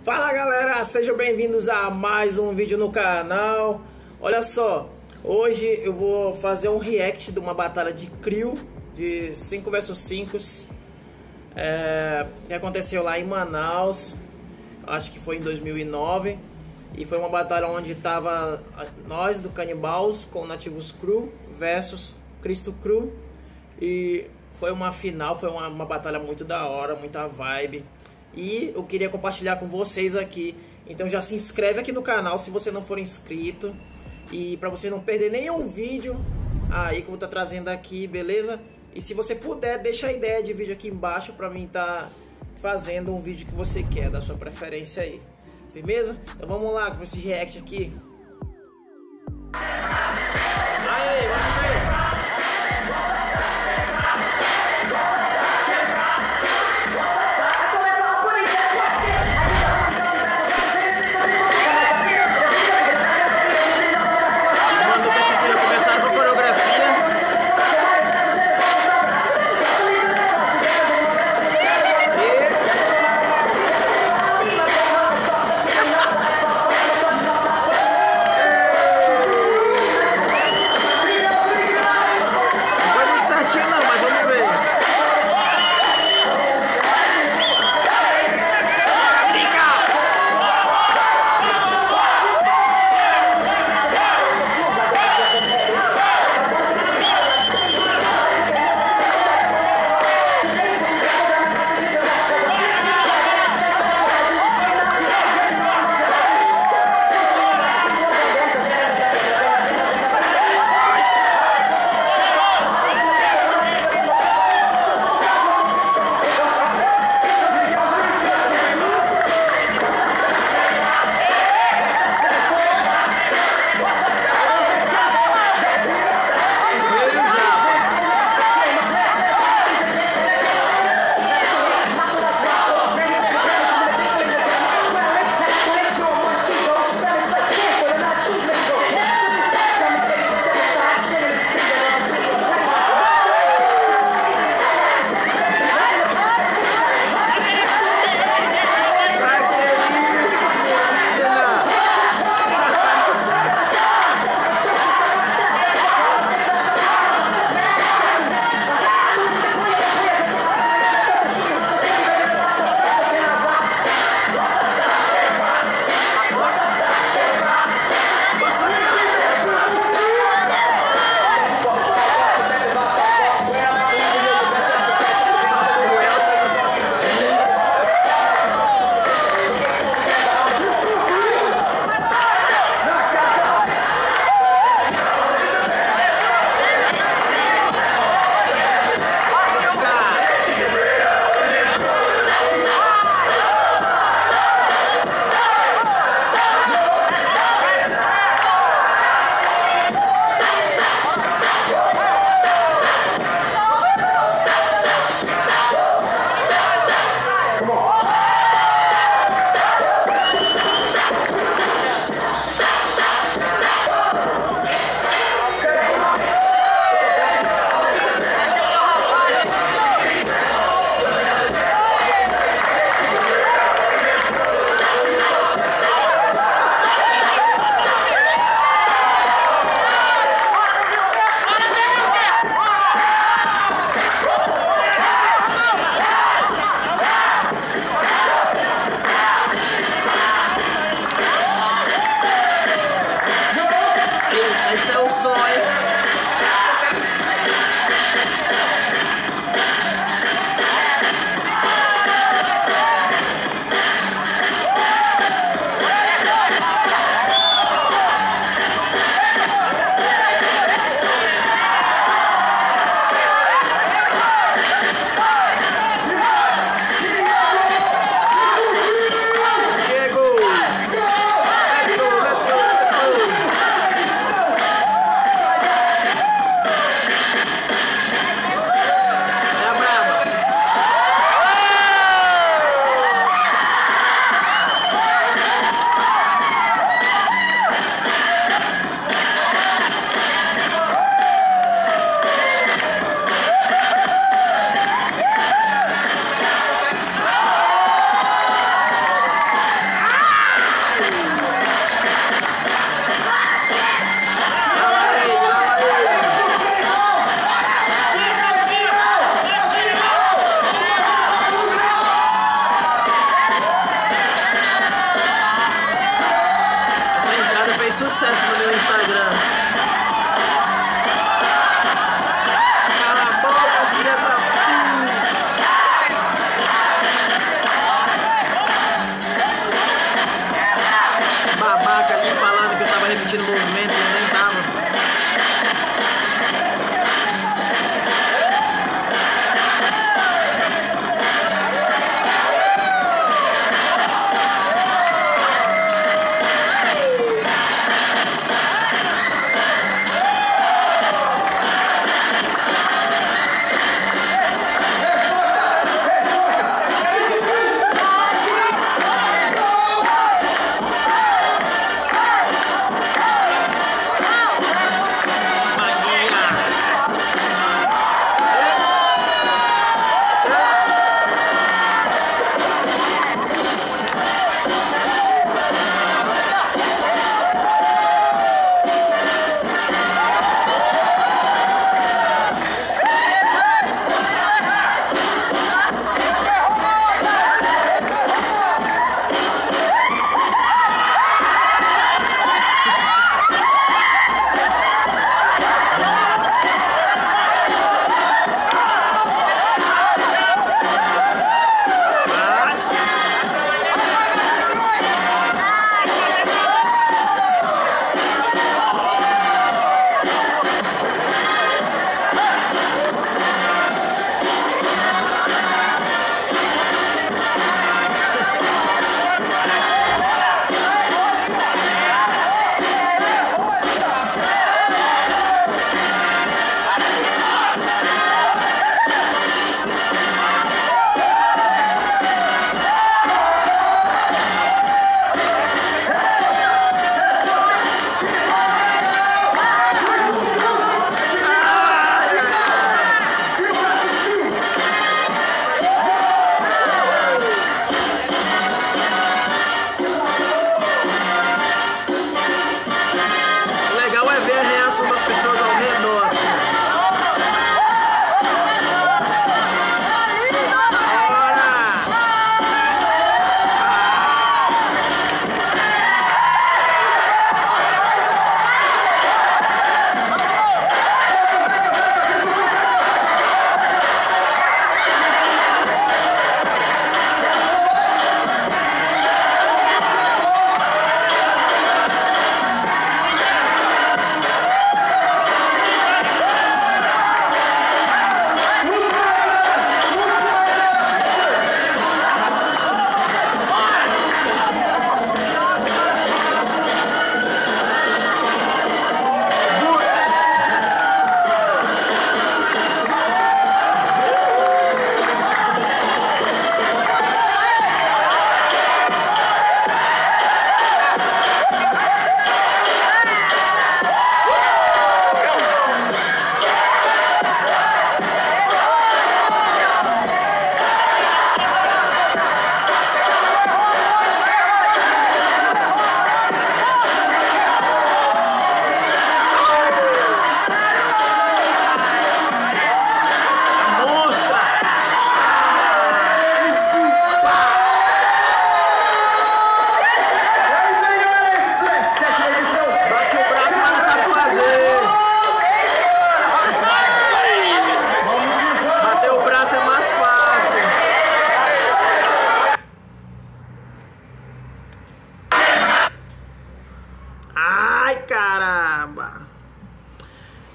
Fala galera, sejam bem-vindos a mais um vídeo no canal. Olha só, hoje eu vou fazer um react de uma batalha de Crew de 5 vs 5 que aconteceu lá em Manaus, acho que foi em 2009. E foi uma batalha onde tava nós do Canibals com Nativos Crew versus Cristo Crew. E foi uma final, foi uma batalha muito da hora, muita vibe. E eu queria compartilhar com vocês aqui. Então já se inscreve aqui no canal se você não for inscrito. E para você não perder nenhum vídeo aí que eu vou estar trazendo aqui, beleza? E se você puder, deixa a ideia de vídeo aqui embaixo para mim estar fazendo um vídeo que você quer, da sua preferência aí. Firmeza? Então vamos lá com esse react aqui. Aí, vamos ver.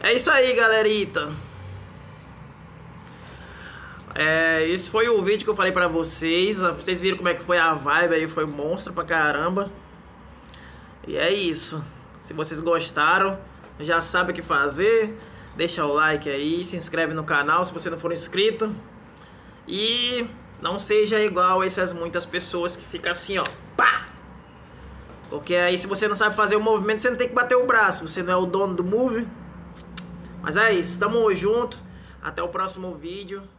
É isso aí, galerita. Esse foi o vídeo que eu falei pra vocês. Vocês viram como é que foi a vibe aí, foi monstro pra caramba. E é isso. Se vocês gostaram, já sabe o que fazer. Deixa o like aí, se inscreve no canal se você não for inscrito. E não seja igual a essas muitas pessoas que ficam assim, ó, pá! Porque aí se você não sabe fazer o movimento, você não tem que bater o braço. Você não é o dono do move. Mas é isso, tamo junto. Até o próximo vídeo.